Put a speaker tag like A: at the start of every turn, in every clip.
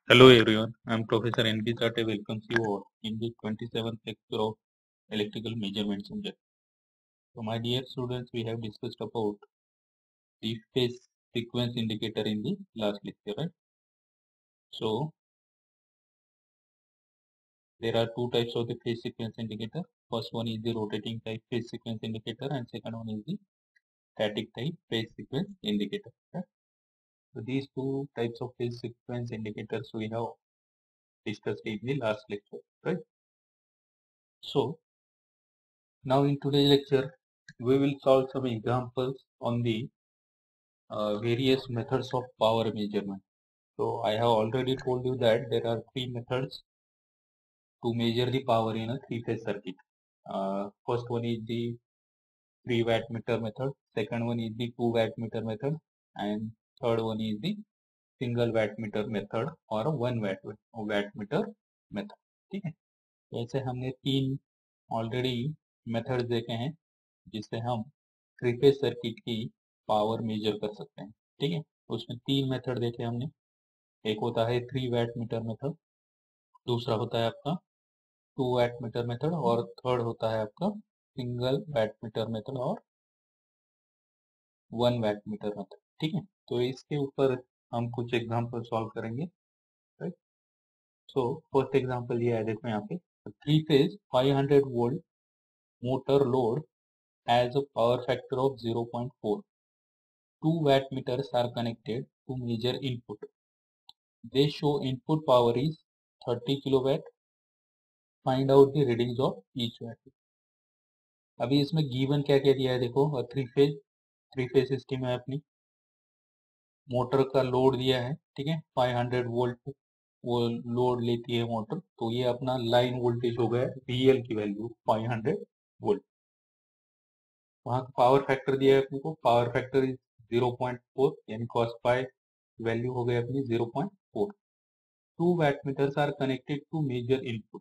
A: Hello everyone, I am Professor N.B. Chate. Welcomes you all in the 27th lecture of electrical measurement subject. So my dear students, we have discussed about the phase sequence indicator in the last lecture, right? So there are two types of the phase sequence indicator. First one is the rotating type phase sequence indicator and second one is the static type phase sequence indicator. Right? So these two types of phase sequence indicators we have discussed in the last lecture, right? So now in today's lecture, we will solve some examples on the various methods of power measurement. So I have already told you that there are three methods to measure the power in a three-phase circuit. First one is the 3 watt meter method, second one is the 2 watt meter method, and third one is the single watt meter method और 1 watt meter method. ठीक है, ऐसे हमने तीन already method देखे हैं जिससे हम थ्री फेज सर्किट की पावर मेजर कर सकते हैं. ठीक है, उसमें तीन मेथड देखे हमने. एक होता है 3 watt मीटर मेथड, दूसरा होता है आपका 2 watt मीटर मेथड और थर्ड होता है आपका सिंगल watt मीटर मेथड और 1 watt मीटर मेथड. ठीक है, तो इसके ऊपर हम कुछ एग्जांपल सॉल्व करेंगे. राइट, सो फर्स्ट एग्जांपल ये है, देखो यहाँ पे three phase 500 volt motor load has a power factor of 0.4. 2 watt meters are connected to measure input. They show input power is 30 kilowatt. Find out the readings of each watt. अभी इसमें given क्या क्या दिया है, देखो three phase system है अपनी. Motor का लोड दिया है, ठीक है, 500 वोल्ट वो लोड लेती है मोटर. तो ये अपना लाइन वोल्टेज हो गया VL की वैल्यू 500 वोल्ट. वहाँ का पावर फैक्टर दिया है अपने को, पावर फैक्टर इज 0.4 यानी cos पाई वैल्यू हो गई अपनी 0.4. 2 watt meters are connected to measure input.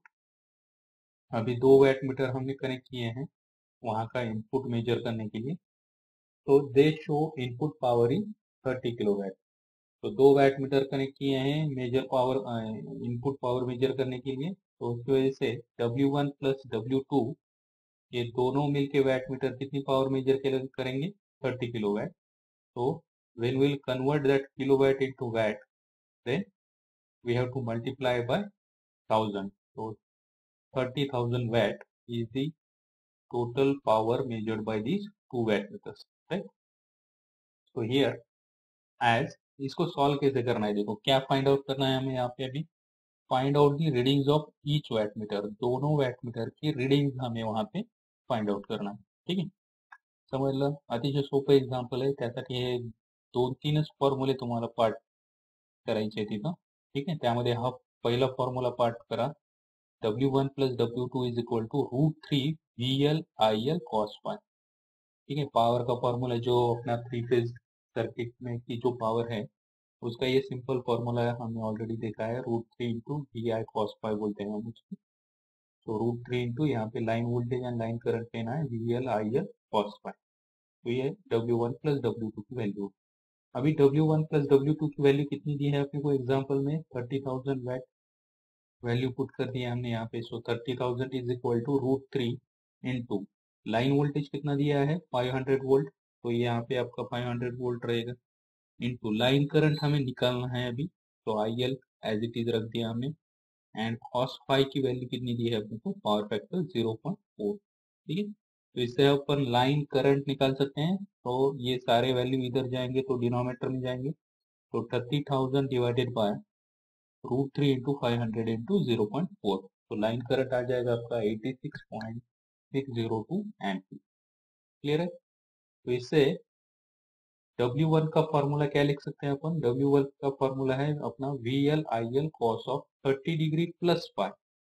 A: अभी 2 watt मीटर हमने कनेक्ट किए हैं वहाँ का इनपुट मेजर करने के लिए. तो they show input power in 30 kilowatt. तो 2 watt मीटर कनेक्ट किए हैं measure power input power measure करने के लिए. तो उसकी वजह से W1 प्लस W2 ये दोनों मिलके वाट मीटर कितनी पावर मेजर करेंगे 30 किलोवाट. तो when we'll convert that kilowatt into watt, then we have to multiply by 1000. So 30,000 watt is the total power measured by these 2 watt meters, right? So here as इसको solve कैसे करना है, देखो क्या find out करना है हमें यहाँ पे. अभी find out the readings of each watt meter. दोनों वैट मीटर की रीडिंग्स हमें वहाँ पे फाइंड आउट करना है. ठीक है, समजलं. अतिशय सोपं एक्झाम्पल आहे, त्यासाठी हे 2-3च फॉर्म्युले तुम्हाला पाठ करायचे आहेत तिथं. ठीक आहे, त्यामध्ये हा पहिला फॉर्म्युला पाठ करा. W1 plus W2 is equal to √3 VL IL cos phi. ठीक है, पावर का फॉर्मूला जो अपना थ्री फेज सर्किट में की जो पावर है उसका ये सिंपल फॉर्मूला है, हमने ऑलरेडी देखा है. √3 इंटू VI cos phi बोलते हैं हम उसको. तो √3 इंटू यहाँ पे line voltage and line current लेना है VL IL cos phi. तो ये W1 प्लस W2 की वैल्यू. अभी W1 प्लस W2 की वैल्यू कितनी दी है अपने को एग्जाम्पल में 30,000 वैट वैल्यू पुट कर दिया हमने यहाँ पे. So 30,000 is equal to √3 into line voltage कितना दिया है 500 वोल्ट. तो यहाँ पे आपका 500 वोल्ट रहेगा इंटू लाइन करंट हमें निकालना है अभी. तो IL एज इट इज रख दिया हमने. एंड cos phi की वैल्यू कितनी दी है अपने को, पावर फैक्टर 0.4. ठीक है, तो इससे अपन लाइन करंट निकाल सकते हैं. तो ये सारे वैल्यू इधर जाएंगे तो डिनोमिनेटर में जाएंगे. तो 30,000 डिवाइडेड बाय √3 इंटू 500 इंटू 0.4. तो लाइन करंट आ जाएगा आपका 86.602 एम्पीयर. क्लियर है. तो इससे W1 का फॉर्मूला क्या लिख सकते हैं अपन, W1 का फॉर्मूला है अपना VL IL cos of 30 degree plus phi.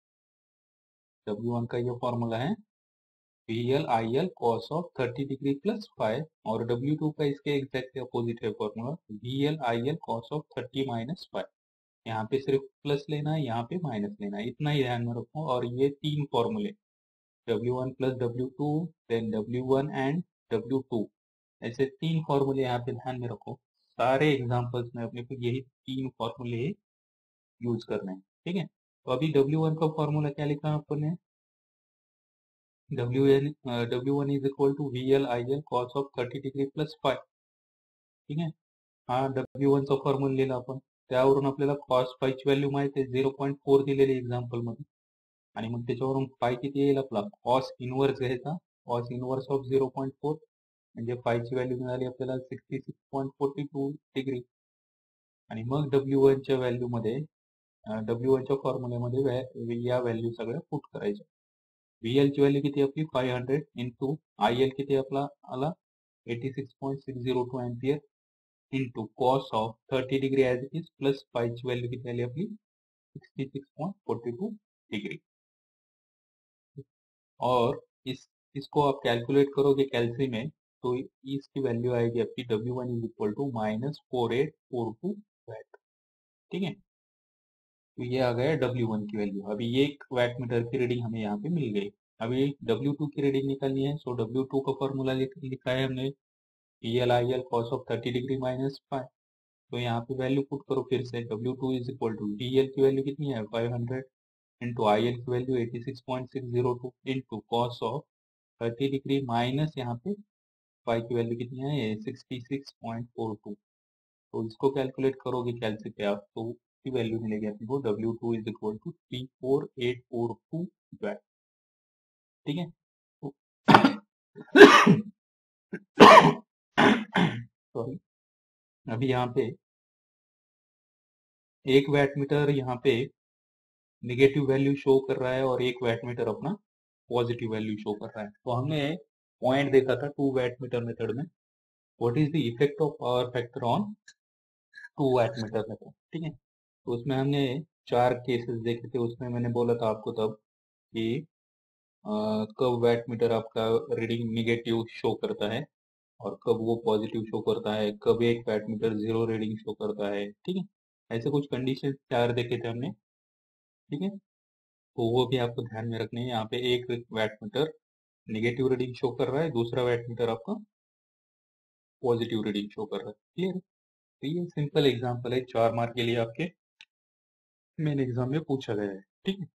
A: W1 का ये फॉर्मूला है VL IL cos of 30 degree plus phi. और W2 का इसके एग्जैक्ट अपोजिट है formula VL IL cos of 30 minus phi. यहाँ पे सिर्फ प्लस लेना है, यहाँ पे माइनस लेना है, इतना ही ध्यान में रखो. और ये तीन फॉर्मूले W1 plus W2 then W1 and W2, ऐसे तीन फॉर्मूले यहाँ पे ध्यान में रखो. सारे एग्जांपल्स में अपने को यही तीन फॉर्मूले यूज करना है, ठीक है। तो अभी W1 का फॉर्मूला क्या लिखा अपन ने, W1 is equal to VL cos of 30 degree plus 5, ठीक आहे. हा W1 चा फॉर्म्युला लिहिला आपण. त्यावरून आपल्याला कॉस फायची व्हॅल्यू माहिती आहे 0.4 दिलेली एक्झाम्पल मध्ये, आणि मग त्याच्यावरून फाय किती येईल आपला, कॉस इनवर्स घ्यायचा, कॉस इनवर्स ऑफ 0.4 म्हणजे फायची व्हॅल्यू मिळाली आपल्याला 66.42 डिग्री. आणि मग W1 च्या व्हॅल्यू मध्ये, W1 च्या फॉर्म्युल्यामध्ये या व्हॅल्यू सगळ्या पुट करायच्या. VL ची व्हॅल्यू किती आपली 500 इंटू IL किती आपला आला 86.602 ampere into cos of 30 degree as it is plus फायची व्हॅल्यू किती आली आपली 66.42 डिग्री. और इसको आप कैलकुलेट करोगे कैलसी में तो इसकी वैल्यू आएगी आपकी W1 is equal to -4842 VAT, ठीक है. तो ये आ गया W1 की वैल्यू. अभी ये एक वैट मीटर की रीडिंग हमें यहाँ पे मिल गई. अभी W2 की रीडिंग निकालनी है. सो W2 का फॉर्मूला लिखा है हमने VL cos of 30 degree minus 5. तो यहाँ पे वैल्यू पुट करो फिर से. W2 is equal to VL की वैल्यू कितनी है 500 इंटू IL की value 86.602 into cos of 30 degree minus यहाँ पे फाई की वैल्यू कितनी है 66.42. तो इसको कैलकुलेट करोगे कैलसी पे आप तो की वैल्यू मिलेगी आपको W2 is equal to 34842 VAT, ठीक है. सॉरी. अभी यहाँ पे एक वैट मीटर यहाँ पे नेगेटिव वैल्यू शो कर रहा है और एक वैट मीटर अपना पॉजिटिव वैल्यू शो कर रहा है. तो हमने पॉइंट देखा था 2 वैट मीटर मेथड में, what is the effect of power factor on 2 watt meter method, ठीक है. तो उसमें हमने 4 केसेस देखे थे. उसमें मैंने बोला था आपको तब कि कब वैट मीटर आपका रीडिंग निगेटिव शो करता है और कब वो पॉजिटिव शो करता है, कब एक वैट मीटर 0 रीडिंग शो करता है, ठीक है. ऐसे कुछ कंडीशन 4 देखे थे हमने, ठीक है. तो वो भी आपको ध्यान में रखने हैं. यहाँ पे एक watt meter negative reading show कर रहा है, दूसरा वैट मीटर आपका पॉजिटिव रीडिंग शो कर रहा है. क्लियर. तो ये सिंपल एग्जांपल है, 4 मार्क के लिए आपके मेन एग्जाम में पूछा गया है, ठीक है.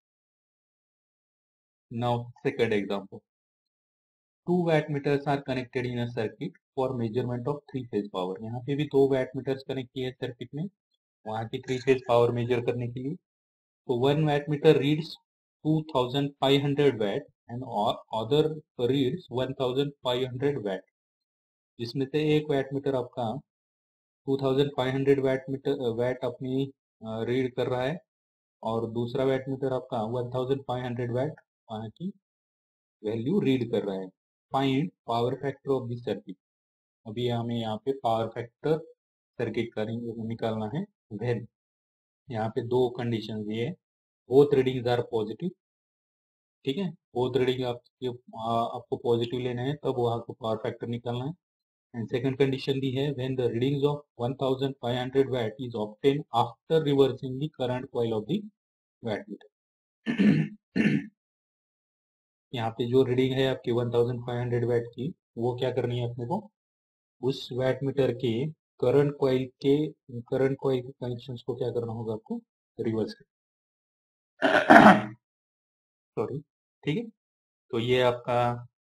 A: Now second example. 2 watt meters are connected in a circuit for measurement of 3 phase power. यहाँ पे भी 2 वैट मीटर्स कनेक्ट किए सर्किट में वहाँ की 3 फेज पावर मेजर करने के लिए. तो 1 watt meter reads 2500 watt and other reads 1500 watt. जिसमें से एक वैट मीटर आपका 2500 वैट अपनी रीड कर रहा है और दूसरा वैट मीटर आपका 1500 वैट वहाँ की वैल्यू रीड कर रहा है. Find power factor of this circuit. अभी हमें यहाँ पे पावर फैक्टर सर्किट का निकालना है. वेन यहाँ पे 2 कंडीशन ये है, बोथ रीडिंग्स आर पॉजिटिव, ठीक है. बोथ रीडिंग आपको पॉजिटिव लेना है तब वहाँ को पावर फैक्टर निकालना है. एंड सेकंड कंडीशन दी है when the readings of 1500 watt is obtain after reversing the current coil of the watt meter. यहाँ पे जो रीडिंग है आपकी 1500 वैट की वो क्या करनी है अपने को, उस वैट मीटर के करंट कॉइल के कनेक्शंस को क्या करना होगा आपको, रिवर्स सॉरी, ठीक है. तो ये आपका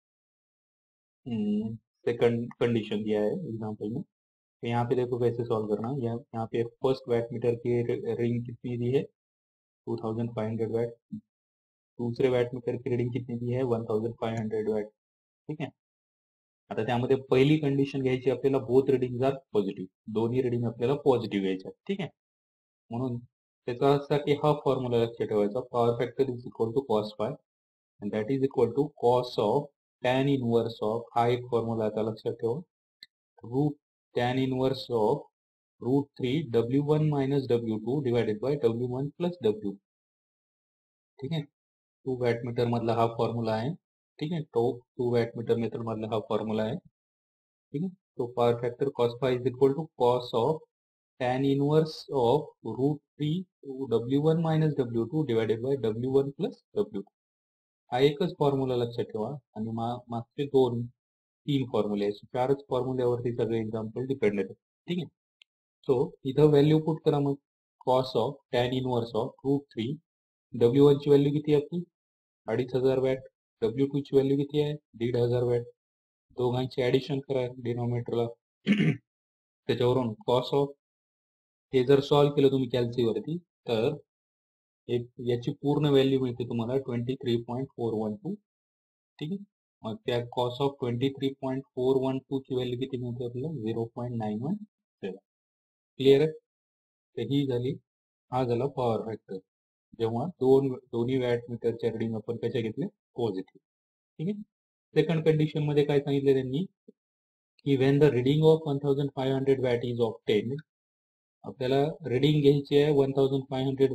A: सेकंड कंडीशन दिया है एग्जांपल में. तो यहाँ पे देखो कैसे सॉल्व करना है. यहाँ पे फर्स्ट वैट मीटर की रीडिंग कितनी दी है 2500 वैट, दूसरे वॅट मीटर की रीडिंग कितनी दी है 1500 वॅट, ठीक आहे. आता त्यामध्ये पहिली कंडिशन घ्यायची आपल्याला बोथ रीडिंग आर पॉझिटिव्ह, दोन्ही रीडिंग आपल्याला पॉझिटिव्ह घ्यायच्या, ठीक आहे. म्हणून त्याच्यासाठी हा फॉर्म्युला लक्षात ठेवायचा, power factor is equal to cos phi and that is equal to cos of tan inverse of, हा एक फॉर्म्युला आता लक्षात ठेवा, root tan inverse of √3 W1 minus W2 divided by W1 plus W, ठीक है. 2 watt meter मधला हा formula आहे, ठीक है. तो 2 वॅट मीटर मेथड मधला हा फॉर्म्युला आहे, ठीक है. तो power factor cos phi is equal to cos of tan inverse of √3 W1 minus W2 divided by W1 plus W2. हा एकच फॉर्म्युला लक्षात ठेवा आणि मागचे 2-3 फॉर्म्युले आहेत, 4च फॉर्म्युल्यावरती सगळे एक्झाम्पल डिपेंडेंट आहेत, ठीक आहे. सो इथं व्हॅल्यू पुट करा. मग cos of tan inverse of √3. W1 ची व्हॅल्यू किती आहे आपली 2500 वॅट, W2 ची व्हॅल्यू किती आहे 1500 वॅट. दोघांची ऍडिशन करा डिनॉमिनेटरला. त्याच्यावरून कॉस ऑफ हे जर सॉल्व्ह केलं तुम्ही कॅल्सीवरती तर याची पूर्ण व्हॅल्यू मिळते तुम्हाला 23.412. ठीक आहे. मग त्या कॉस ऑफ 23.412 ची व्हॅल्यू किती मिळते आपल्याला 0.917. क्लिअर आहे. तर ही झाली, हा झाला पॉवर फॅक्टर जेव्हा दोन्ही वॅट मीटरच्या रिडिंग आपण कशा घेतले पॉझिटिव्ह. ठीक आहे. सेकंड कंडिशन मध्ये काय सांगितलं त्यांनी की when the reading of 1500 watt is obtained, आपल्याला रिडिंग घ्यायची आहे 1500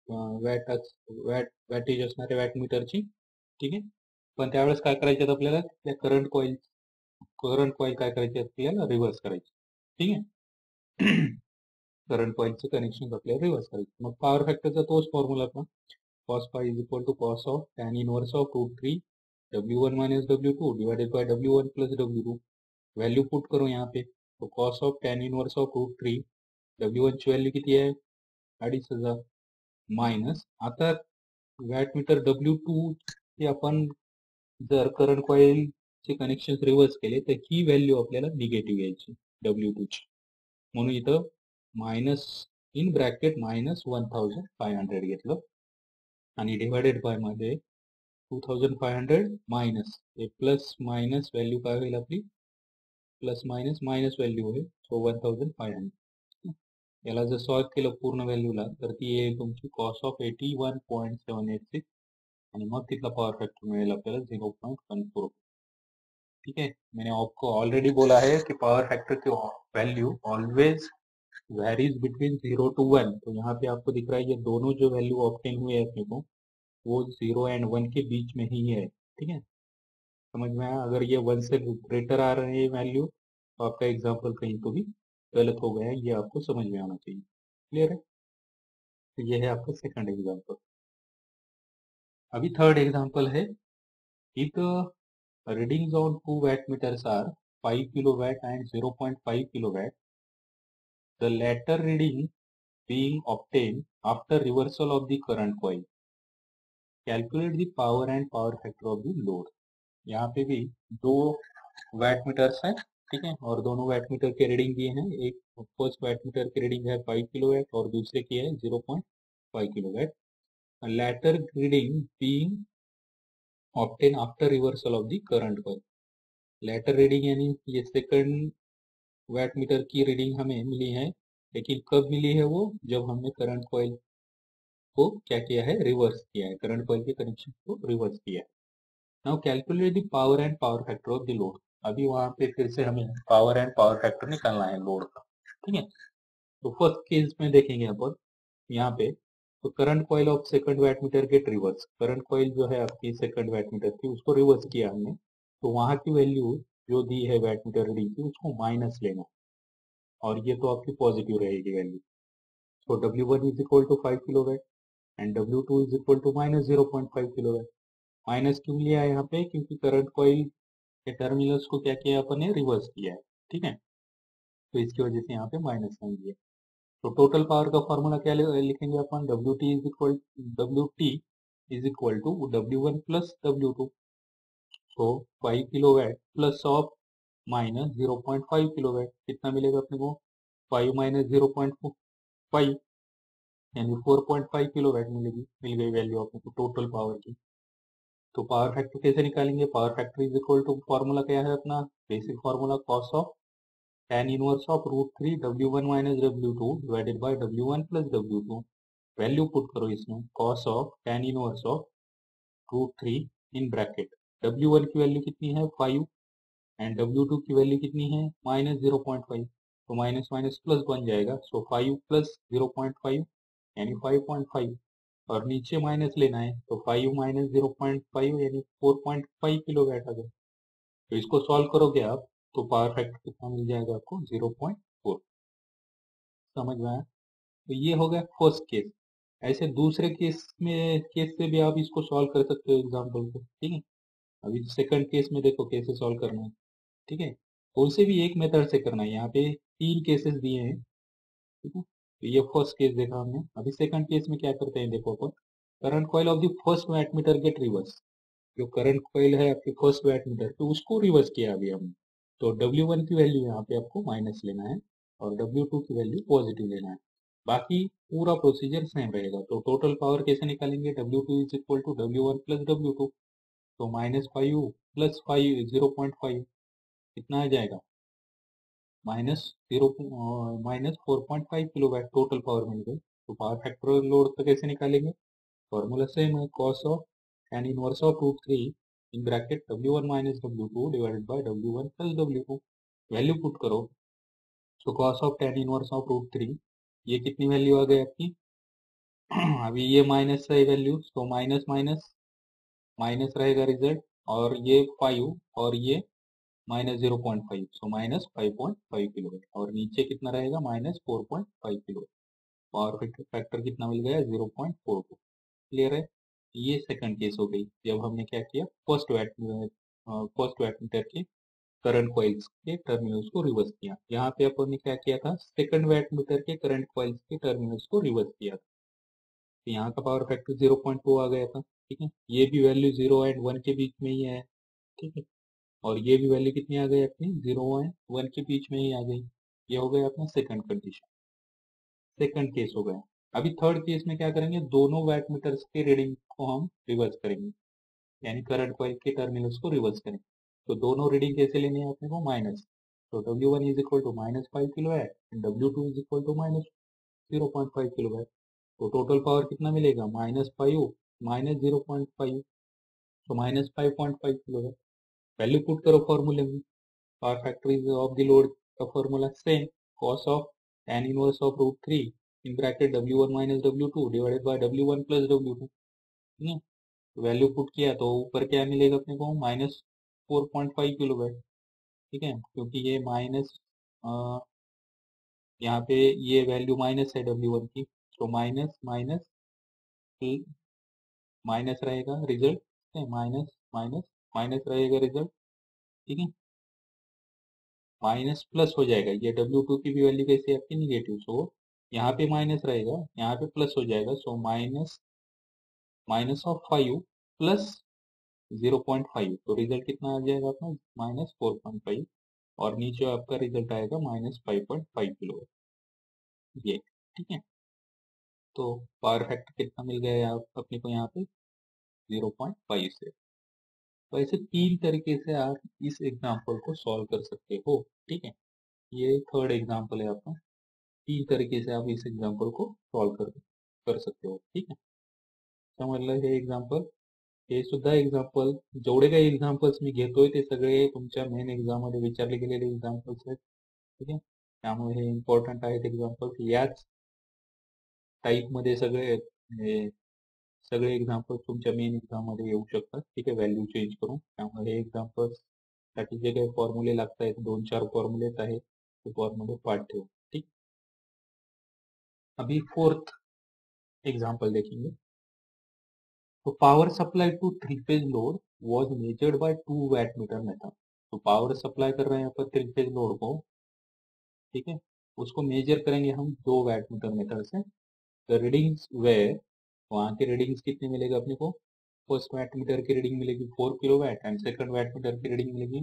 A: वॅटेज असणाऱ्या वॅट मीटरची. ठीक आहे. पण त्यावेळेस काय करायचे आपल्याला त्या करंट कॉईल काय करायचे आपल्याला रिव्हर्स करायचे. ठीक आहे. करंट कॉईलचं कनेक्शन आपल्याला रिव्हर्स करायचं. मग पॉवर फॅक्टरचा तोच फॉर्म्युला आपण cos phi is equal to cos of tan inverse of √3 W1 minus W2 divided by W1 plus W2. Value put करो यहाँ पे तो cos of tan inverse of √3 W1 ची व्हॅल्यू किती आहे 2500 मायनस आता वॅट मीटर W2 हे आपण जर करंट कॉईल चे कनेक्शन रिव्हर्स केले तर ही व्हॅल्यू आपल्याला निगेटिव्ह यायची W2 ची. म्हणून इथं मायनस इन ब्रॅकेट मायनस 1500 घेतलं आणि डिवायडेड बाय मध्ये 2500 मायनस हे प्लस मायनस व्हॅल्यू काय होईल आपली प्लस मायनस मायनस व्हॅल्यू होईल. सो 1500 याला जर सॉल्व केलं पूर्ण व्हॅल्यूला तर ती येईल तुमची कॉस ऑफ 81.786 आणि मग तिथला पॉवर फॅक्टर मिळेल आपल्याला 0.14. ठीक है. मैंने आपको ऑलरेडी बोला है कि पावर फैक्टर की value always varies between 0 to 1. तो यहाँ पे आपको दिख रहा है ये दोनों जो वैल्यू ऑब्टेन हुए हैं अपने को वो 0 and 1 के बीच में ही है. ठीक है. समझ में आया. अगर ये 1 से ग्रेटर आ रहे हैं वैल्यू तो आपका एग्जाम्पल कहीं तो भी गलत हो गया है, ये आपको समझ में आना चाहिए. क्लियर है. तो ये है आपका सेकंड एग्जाम्पल. अभी थर्ड एग्जाम्पल है. If readings on two watt meters are 5 kilowatt and 0.5 kilowatt. The latter reading being obtained after reversal of the current coil. Calculate the power and power factor of the load. यहाँ पे भी दो VAT metres हैं. ठीक है. और दोनों watt meter के रीडिंग दिए हैं. एक फर्स्ट वैट मीटर की रीडिंग है 5 किलोवाट और दूसरे की है 0.5 kilowatt. latter reading being obtained after reversal of the current coil. Latter reading यानी ये सेकंड वैट मीटर की रीडिंग हमें मिली है, लेकिन कब मिली है वो जब हमने करंट कॉइल को क्या किया है रिवर्स किया है, करंट कॉइल के कनेक्शन को रिवर्स किया है. Now calculate the power and power factor of the load. अभी वहां पे फिर से हमें पावर एंड पावर फैक्टर निकालना है लोड का. ठीक है. तो फर्स्ट केस में देखेंगे अपन यहाँ पे तो current coil of second watt meter get reverse. Current coil जो है आपकी सेकंड वैट मीटर की उसको रिवर्स किया हमने, तो वहां की वैल्यू जो दी है वैट मीटर रीडिंग की उसको माइनस लेना और ये तो आपकी पॉजिटिव रहेगी value. So W1 is equal to 5 kilowatt and W2 is equal to minus 0.5 kilowatt. Minus क्यों लिया है यहाँ पे, क्योंकि करंट कॉइल के टर्मिनल्स को क्या किया अपन ने रिवर्स किया है. ठीक है. तो इसकी वजह से यहाँ पे माइनस साइन दिया. तो टोटल पावर का फॉर्मूला क्या लिखेंगे अपन WT is equal to W1 plus W2. तो 5 kilowatt plus of minus 0.5 kilowatt कितना मिलेगा अपने को 5 माइनस 0.5 यानी 4.5 किलोवाट मिल गई वैल्यू अपने को टोटल पावर की. तो पावर फैक्टर कैसे निकालेंगे. Power factor is equal to formula क्या है अपना basic formula cos of tan inverse of √3 W1 minus W2 divided by W1 plus W2. Value put करो इसमें cos of tan inverse of √3 in bracket W1 की value कितनी है 5 and W2 की value कितनी है माइनस 0.5. तो माइनस माइनस प्लस बन जाएगा. सो 5 प्लस 0.5 यानी 5.5 और नीचे माइनस लेना है तो 5 माइनस 0.5 यानी 4.5 किलोवाट आ गया. तो इसको सॉल्व करोगे आप तो पावर फैक्टर कितना मिल जाएगा आपको 0.4. समझ में आया. तो ये हो गया फर्स्ट केस. ऐसे दूसरे केस से भी आप इसको सॉल्व कर सकते हो एग्जाम्पल को. ठीक है. अभी सेकंड केस में देखो कैसे सॉल्व करना है. ठीक है. तो उसे भी एक मेथड से करना है. यहाँ पे 3 केसेस दिए हैं. ठीक है. तो ये फर्स्ट केस देखा हमने। अभी सेकंड केस में क्या करते हैं देखो अपन, current coil of the first wattmeter get reverse. जो करंट कॉइल है आपके फर्स्ट वैटमीटर तो उसको रिवर्स किया अभी हमने। तो W1 की वैल्यू यहाँ पे आपको माइनस लेना है और W2 की वैल्यू पॉजिटिव लेना है। बाकी पूरा प्रोसीजर सेम रहेगा। तो टोटल पावर कैसे निकालेंगे, W2 is equal to W1 plus W2। तो -5 प्लस 5 0.5 कितना आ जाएगा, -4.5 किलोवाट टोटल पावर मिल गई। तो पावर फैक्टर लोड तो कैसे निकालेंगे, फॉर्मूला सेम है, cos of tan inverse of root 3 in bracket W1 minus W2 divided by W1 plus W2। Value put करो, तो cos of tan inverse of root 3 ये कितनी वैल्यू आ गई आपकी अभी ये माइनस है वैल्यू, तो माइनस माइनस माइनस रहेगा रिजल्ट, और ये 5 और ये -0.5, सो -5.5 किलोवाट, और नीचे कितना रहेगा -4.5 किलोवाट। पावर फैक्टर कितना मिल गया 0.42। क्लियर है। ये सेकंड केस हो गई जब हमने क्या किया, फर्स्ट वैटमीटर के करंट कॉइल्स के टर्मिनल्स को रिवर्स किया। यहाँ पे अपन ने क्या किया था, सेकंड वैटमीटर के करंट कॉइल्स के टर्मिनल्स को रिवर्स किया था। तो यहाँ का पावर फैक्टर 0.2 आ गया था। ठीक है, ये भी वैल्यू 0 एंड 1 के बीच में ही है। ठीक है, और ये भी वैल्यू कितनी आ गई अपनी 0 एंड 1 के बीच में ही आ गई। ये हो गया अपना सेकंड कंडीशन, सेकंड केस हो गया। अभी थर्ड केस में क्या करेंगे, दोनों वैटमीटर्स के रीडिंग को हम रिवर्स करेंगे, यानी करंट कॉइल के टर्मिनल्स को रिवर्स करेंगे। तो दोनों रीडिंग कैसे लेनी है अपने को, माइनस। तो W1 is equal to -5 kilo watt and W2 is equal to -0.5 kilo watt. तो टोटल पावर कितना मिलेगा, -5 -0.5, तो -5.5 किलो वैट। वैल्यू पुट करो फॉर्मूले में, power factor is of the load का formula same, cos of tan inverse of root 3 in bracket W1 minus W2 divided by W1 plus W2। ठीक है, वैल्यू पुट किया तो ऊपर क्या मिलेगा अपने को, -4.5 किलो वाट। ठीक है, क्योंकि ये माइनस यहाँ पे ये वैल्यू माइनस है W1 की, तो माइनस माइनस माइनस रहेगा रिजल्ट, माइनस माइनस माइनस रहेगा रिजल्ट। ठीक है, माइनस प्लस हो जाएगा, ये W2 की भी वैल्यू कैसी है आपकी निगेटिव, सो यहाँ पे माइनस रहेगा, यहाँ पे प्लस हो जाएगा, so minus minus of 5 plus 0.5, तो रिजल्ट कितना आ जाएगा अपना -4.5, और नीचे आपका रिजल्ट आएगा -5.5 किलो। ये ठीक है, तो पावर फैक्टर कितना मिल गया है अपने को यहाँ पे 0.5 से। तो ऐसे तीन तरीके से आप इस एग्जाम्पल को सॉल्व कर सकते हो। ठीक है, ये थर्ड एग्जाम्पल है आपका। तीन तरीके से आप इस एग्जाम्पल को सॉल्व कर सकते हो। ठीक है, समजलं हे एग्जाम्पल, हे सुद्धा एक्झाम्पल, जेवढे काही एक्झाम्पल्स मी घेतोय ते सगळे तुमच्या मेन एक्झाम मध्ये विचारले गेलेले एक्झाम्पल्स आहेत. ठीक आहे, त्यामुळे हे इम्पॉर्टंट आहेत एक्झाम्पल्स, याच टाईप मध्ये सगळे हे सगळे एक्झाम्पल्स तुमच्या मेन एक्झाम मध्ये येऊ शकतात. ठीक आहे, व्हॅल्यू चेंज करून. त्यामुळे हे एक्झाम्पल्स साठी जे काही फॉर्म्युले लागत आहेत, 2-4 फॉर्म्युलेच आहेत, ते फॉर्म्युले पाठ ठेवा. ठीक, अभी फोर्थ एग्जाम्पल देखेंगे. तो power supply to three phase load was measured by 2 wattmeter method. तो पावर सप्लाई कर रहे हैं पर थ्री फेज लोड को, ठीक है, उसको मेजर करेंगे हम 2 वैटमीटर मेथड से. द रीडिंग्स वेयर, वहाँ की रीडिंग्स कितनी मिलेगी अपने को, फर्स्ट वैटमीटर की रीडिंग मिलेगी 4 kilo watt and second wattmeter की रीडिंग मिलेगी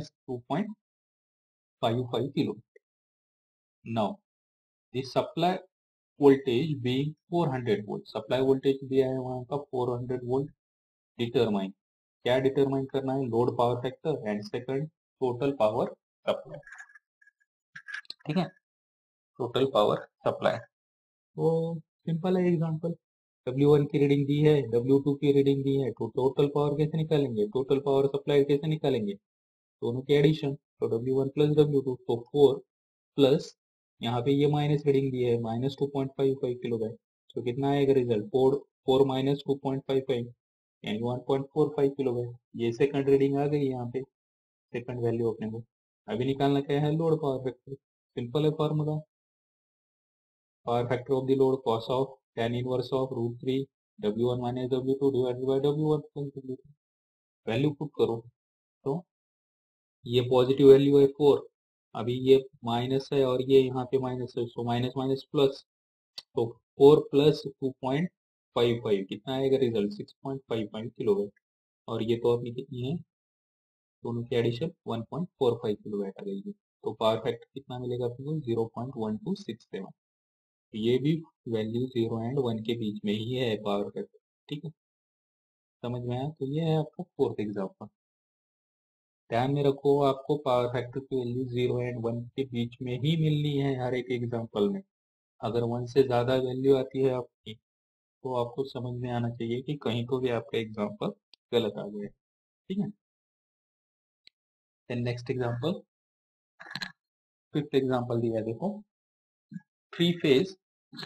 A: -2.55 kilo. Now the supply voltage being 400 volt, supply voltage दिया है वहाँ का 400 वोल्ट. डिटरमाइन, क्या डिटरमाइन करना है, load power factor and second total power supply. ठीक है, टोटल पावर सप्लाई, तो सिंपल है एग्जांपल. W1 की रीडिंग दी है, W2 की रीडिंग दी है, तो टोटल पावर कैसे निकालेंगे, टोटल पावर सप्लाई कैसे निकालेंगे, दोनों के एडिशन. तो W1 प्लस W2, तो 4 प्लस यहाँ पे ये माइनस रीडिंग दी है -2.55 किलो वाट, तो कितना आएगा रिजल्ट, 4 माइनस 2.55 यानी 1.45 किलो वाट. ये सेकंड रीडिंग आ गई यहाँ पे, सेकंड वैल्यू अपने को. अभी निकालना क्या है, लोड पावर फैक्टर. सिंपल है formula, power factor of the load cos of tan inverse of root 3 W1 minus W2 divided by W1 plus W2. Value put करो, तो ये पॉजिटिव वैल्यू है 4, अभी ये माइनस है और ये यहाँ पे माइनस है, सो माइनस माइनस प्लस, तो 4 प्लस 2.55 कितना आएगा रिजल्ट? 6.55 किलोवाट। और ये तो अभी कितनी है, दोनों की एडिशन 1.45 किलोवाट आ गई है। तो पावर फैक्टर कितना मिलेगा आपको? 0.1267। ये भी वैल्यू 0 एंड 1 के बीच में ही है पावर फैक्टर। ठीक है, समझ में आया? तो ये है आपका फोर्थ एग्जाम्पल। ध्यान में रखो, आपको पावर फैक्टर की वैल्यू 0 एंड 1 के बीच में ही मिलनी है हर एक एग्जाम्पल में। अगर 1 से ज़्यादा वैल्यू आती है आपकी, तो आपको समझ में आना चाहिए कि कहीं तो भी आपका एग्जाम्पल गलत आ गया। ठीक है, then next example, fifth example दिया है, देखो। थ्री फेज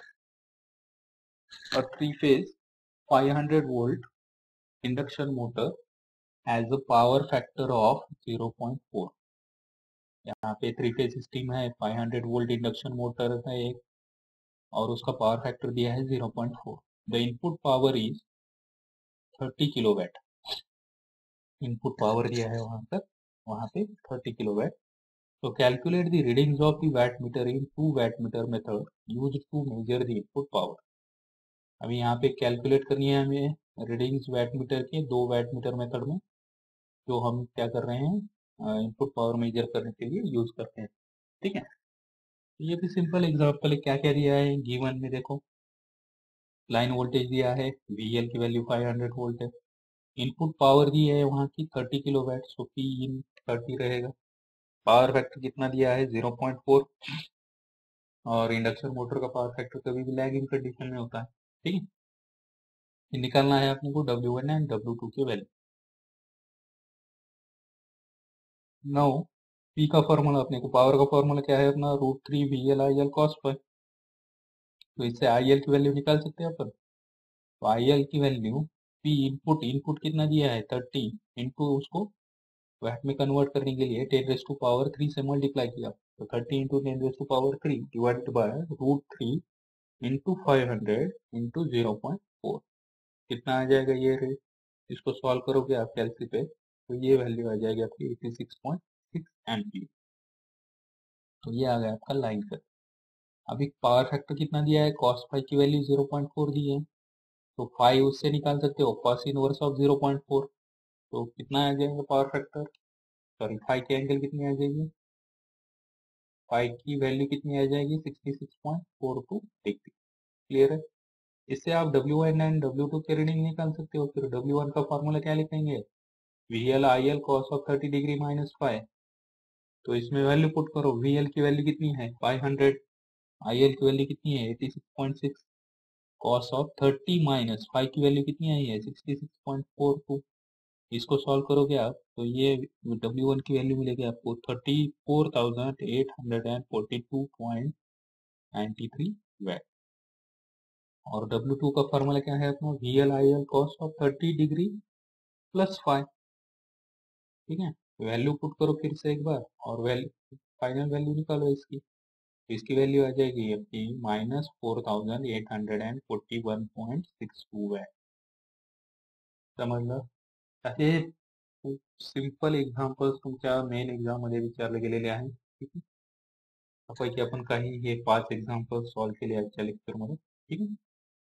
A: और three phase 500 volt induction motor has a power factor of 0.4। यहाँ पे थ्री फेज सिस्टम है, 500 वोल्ट इंडक्शन मोटर है एक, और उसका पावर फैक्टर दिया है 0.4। The input power is 30 kilowatt. Input power दिया है वहां पे 30 किलोवाट। तो calculate the readings of the watt meter in two watt meter method used to measure the input power. अभी यहाँ पे कैलकुलेट करनी है हमें रीडिंग्स वाट मीटर के दो वाट मीटर मेथड में, जो हम क्या कर रहे हैं, इनपुट पावर मेजर करने के लिए यूज करते हैं। ठीक है, ये भी सिंपल एग्जांपल है। क्या क्या दिया है गिवन में, देखो। लाइन वोल्टेज दिया है, वीएल की वैल्यू 500 वोल्ट है। इनपुट पावर दी है वहाँ की 30 किलोवाट, सो पी इन 30 रहेगा। पावर फैक्टर कितना दिया है? 0.4। और इंडक्शन मोटर का पावर फैक्टर कभी भी लैगिंग कंडीशन में होता है। ठीक है, ये निकालना है अपने को W1 एंड W2 की वैल्यू। नाउ पी का फॉर्मूला, अपने को पावर का फॉर्मूला क्या है अपना? √3 VL IL cos phi। तो इससे IL की वैल्यू निकाल सकते हैं अपन। तो IL की वैल्यू, पी इनपुट, इनपुट कितना दिया है? 30, इंटू उसको वैट में कन्वर्ट करने के लिए 10⁻³ से मल्टीप्लाई किया। तो 30 into 10⁻³ divided by √3 into 500 into 0.4। कितना आ जाएगा ये रेट? इसको सॉल्व करोगे आप कैलसी पे, तो ये वैल्यू आ जाएगी आपकी 86.6 एम्पीयर। तो ये आ गया आपका लाइन का। अभी पावर फैक्टर कितना दिया है? cos फाई की वैल्यू 0.4 दी है, तो फाई उससे निकाल सकते हो, cos इनवर्स ऑफ 0.4। तो कितना आ जाएगा पावर फैक्टर? सॉरी, फाई की एंगल कितनी आ जाएगी? फाई की वैल्यू कितनी आ जाएगी? 66.42 डिग्री। क्लियर है? इससे आप W1 एंड W2 के रीडिंग निकाल सकते हो। फिर W1 का फॉर्मूला क्या लिखेंगे? VL IL cos of 30 degree minus phi. तो इसमें वैल्यू पुट करो, VL की वैल्यू कितनी है? 500, IL की वैल्यू कितनी है? 86.6, cos ऑफ 30 माइनस फाई की वैल्यू कितनी आई है? 66.42। इसको सॉल्व करोगे आप, तो ये W1 की वैल्यू मिलेगी आपको 34,842.93 वैट। और W2 का फॉर्मूला क्या है अपना? VL IL cos of 30 degree plus phi. ठीक है, वैल्यू पुट करो फिर से एक बार, और वैल्यू, फाइनल वैल्यू निकालो इसकी। इसकी वैल्यू आ जाएगी आपकी -4841.62 है। समझ लो, असे सिंपल एक्झाम्पल्स तुमच्या मेन एक्झाम मध्ये विचारले गेलेले आहे. ठीक आहे, त्यापैकी आपण काही हे 5 एक्झाम्पल सॉल्व केले आजच्या लेक्चर मध्ये. ठीक आहे,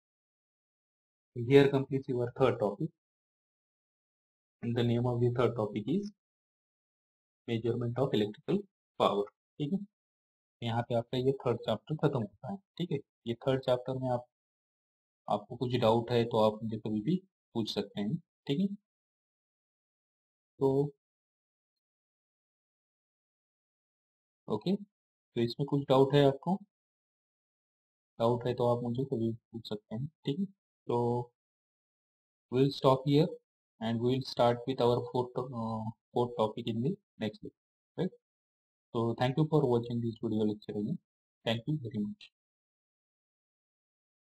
A: here completes your third topic, and the name of the third topic is measurement of electrical power. ठीक है, यहाँ पे आपका ये थर्ड चैप्टर खत्म होता है। ठीक है, ये थर्ड चैप्टर में आपको कुछ डाउट है तो आप मुझे कभी भी पूछ सकते हैं। ठीक है, तो ओके, तो इसमें कुछ डाउट है आपको? डाउट है तो आप मुझे कभी पूछ सकते हैं। ठीक है, तो we'll stop here and we'll start with our fourth topic in the next lecture. Right? So thank you for watching this video lecture again. Thank you very much.